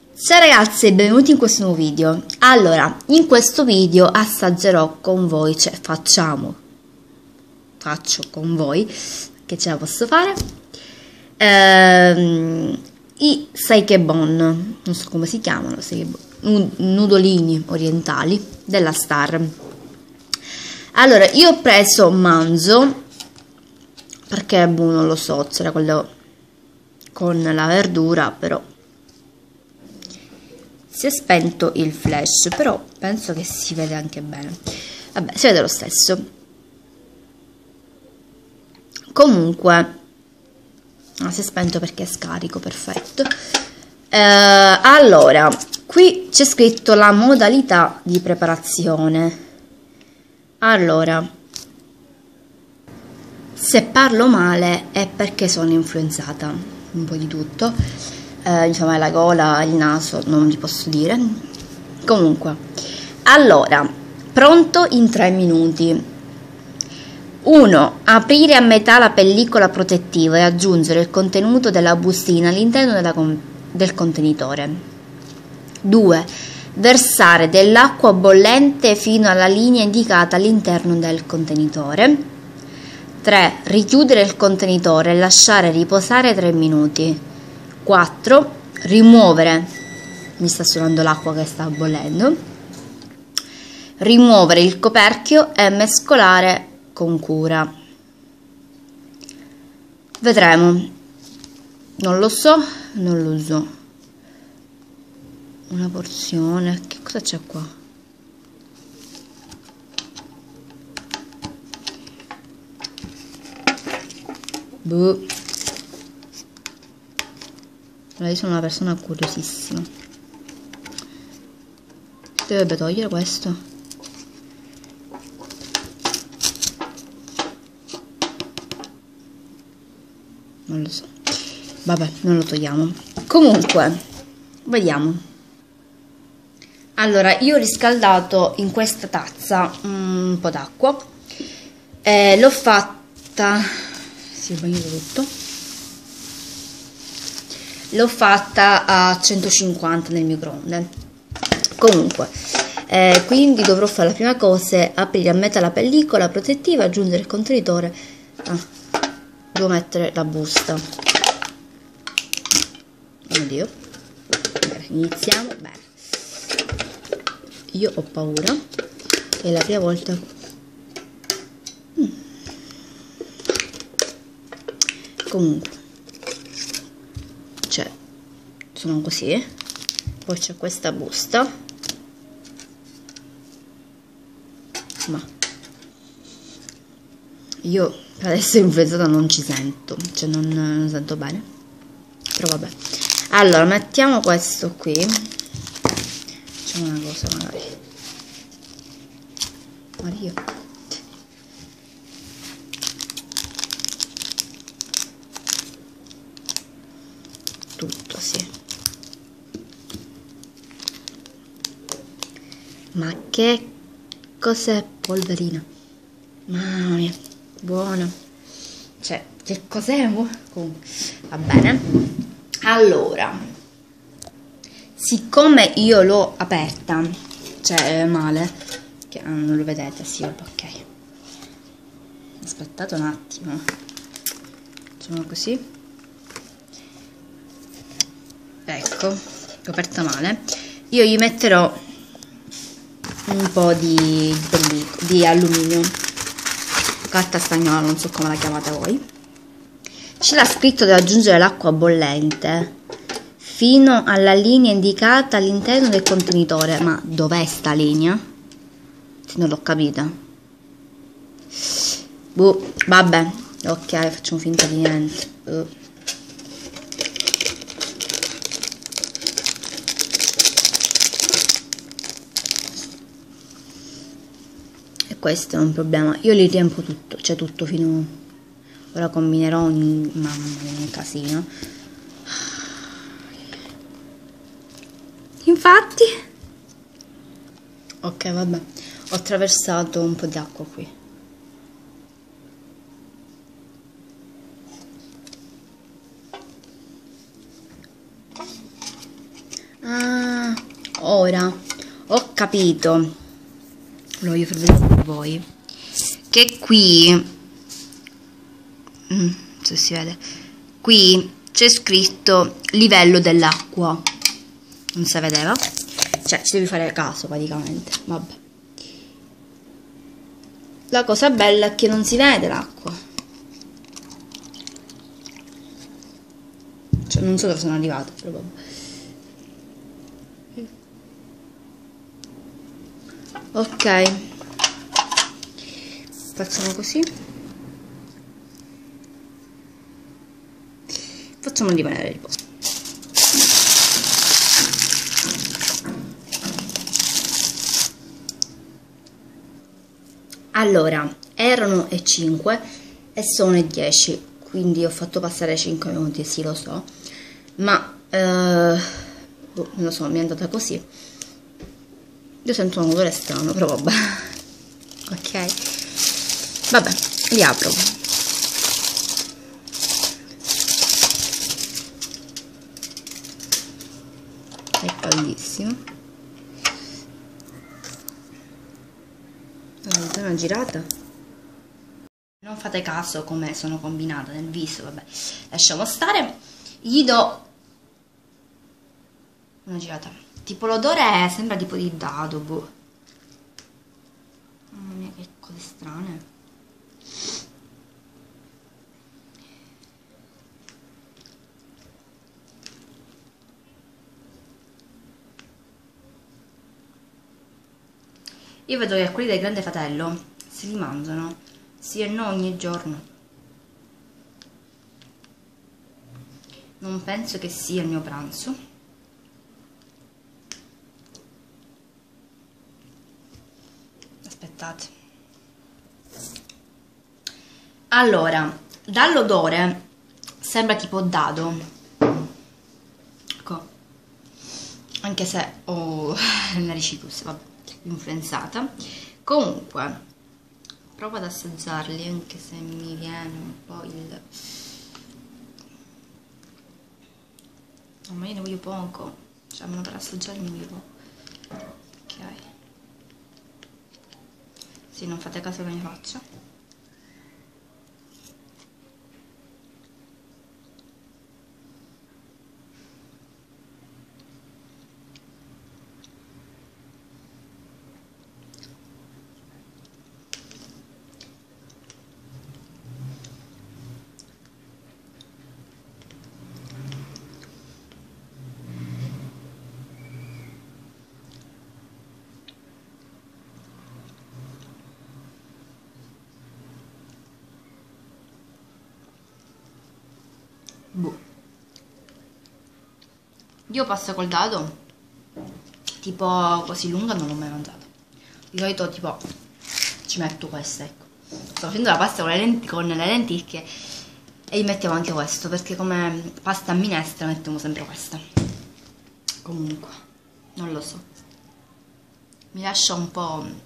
Ciao ragazze, benvenuti in questo nuovo video. Allora, in questo video assaggerò con voi, cioè faccio con voi, che ce la posso fare, i saikebon, non so come si chiamano, nudolini orientali della Star. Allora, io ho preso manzo, perché non lo so, c'era quello con la verdura, però si è spento il flash, però penso che si vede anche bene. Vabbè, si vede lo stesso. Comunque si è spento perché è scarico, perfetto. Allora, qui c'è scritto la modalità di preparazione. Allora, se parlo male è perché sono influenzata, un po' di tutto. Insomma, la gola, il naso, non vi posso dire. Comunque, allora, pronto in 3 minuti. 1. Aprire a metà la pellicola protettiva e aggiungere il contenuto della bustina all'interno del contenitore. 2. Versare dell'acqua bollente fino alla linea indicata all'interno del contenitore. 3. Richiudere il contenitore e lasciare riposare 3 minuti. 4. Rimuovere, mi sta suonando l'acqua che sta bollendo, rimuovere il coperchio e mescolare con cura. Vedremo, non lo so, non lo so. Una porzione, che cosa c'è qua? Boh. Io sono una persona curiosissima. Dovrebbe togliere questo. Non lo so. Vabbè, non lo togliamo. Comunque, vediamo. Allora, io ho riscaldato in questa tazza un po' d'acqua. L'ho fatta... Si è bagnato tutto. L'ho fatta a 150 nel microonde. Comunque, quindi dovrò fare la prima cosa: aprire a metà la pellicola protettiva, aggiungere il contenitore. Devo mettere la busta. Oddio. Bene, iniziamo. Bene. Io ho paura. È la prima volta. Comunque, cioè, sono così. Poi c'è questa busta, ma io per essere influenzata non ci sento, cioè non sento bene, però vabbè. Allora, mettiamo questo qui, facciamo una cosa magari. Maria, tutto, sì. Ma che cos'è polverina? Mamma mia, buono. Cioè, che cos'è? Va bene. Allora, siccome io l'ho aperta, cioè male, che non lo vedete, sì, vabbè, ok. Aspettate un attimo. Facciamo così. Ecco, l'ho aperta male. Io gli metterò un po' di alluminio, carta stagnola, non so come la chiamate voi. C'era scritto di aggiungere l'acqua bollente fino alla linea indicata all'interno del contenitore. Ma dov'è sta linea? Non l'ho capita. Boh, vabbè, ok, facciamo finta di niente. Questo è un problema. Io li riempio tutto, cioè tutto fino... Ora combinerò un casino. Infatti... Ok, vabbè. Ho attraversato un po' di acqua qui. Ah, ora ho capito, lo voglio far vedere per voi, che qui, se si vede, qui c'è scritto livello dell'acqua, non si vedeva, cioè ci devi fare caso praticamente, vabbè. La cosa bella è che non si vede l'acqua, cioè non so dove sono arrivata, però vabbè. Ok, facciamo così, facciamo rimanere il posto. Allora, erano le 5 e sono le 10, quindi ho fatto passare 5 minuti, sì lo so, ma non lo so, mi è andata così. Io sento un odore strano, però vabbè. Ok, vabbè, li apro. È caldissimo. Allora, una girata. Non fate caso come sono combinata nel viso, vabbè, lasciamo stare. Gli do una girata. Tipo l'odore sembra tipo di dado, boh. Mamma mia, che cose strane. Io vedo che quelli del Grande Fratello si li mangiano, sì e no ogni giorno. Non penso che sia il mio pranzo. Aspettate. Allora, dall'odore sembra tipo dado. Ecco. Anche se ho le narici chiuse, vabbè, influenzata. Comunque, provo ad assaggiarli, anche se mi viene un po' il... No, ma io ne voglio poco, cioè almeno per assaggiarli ne voglio poco. Ok. Sì, non fate caso alla mia faccia. Boh. Io pasta col dado tipo così lunga non l'ho mai mangiata. Di solito tipo ci metto questa, ecco. Sto facendo la pasta con le lenticchie e gli mettiamo anche questo, perché come pasta a minestra mettiamo sempre questa. Comunque, non lo so. Mi lascia un po'...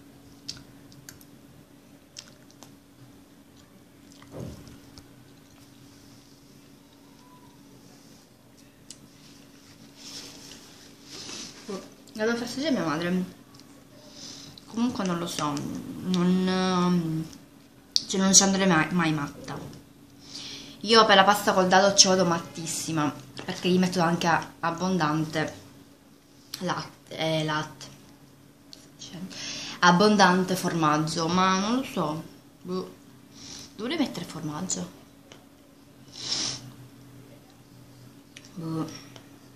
La devo far assaggiare a mia madre. Comunque non lo so, non ci andrei mai matta. Io per la pasta col dado ci vado mattissima, perché gli metto anche abbondante latte, cioè, abbondante formaggio, ma non lo so, boh. Dovrei mettere formaggio, boh.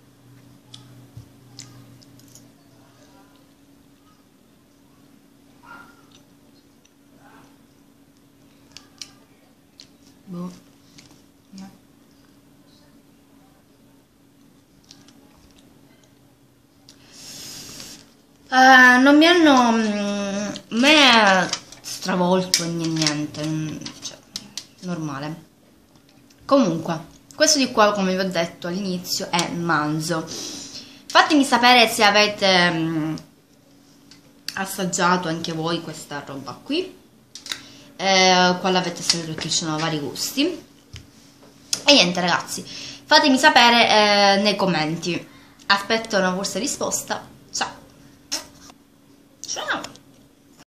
Boh. No. Non mi hanno me stravolto niente, cioè, normale. Comunque, questo di qua, come vi ho detto all'inizio, è manzo. Fatemi sapere se avete assaggiato anche voi questa roba qui. Quale avete assaggiato, perché ci sono vari gusti. E niente ragazzi, fatemi sapere nei commenti Aspetto una vostra risposta. Ciao!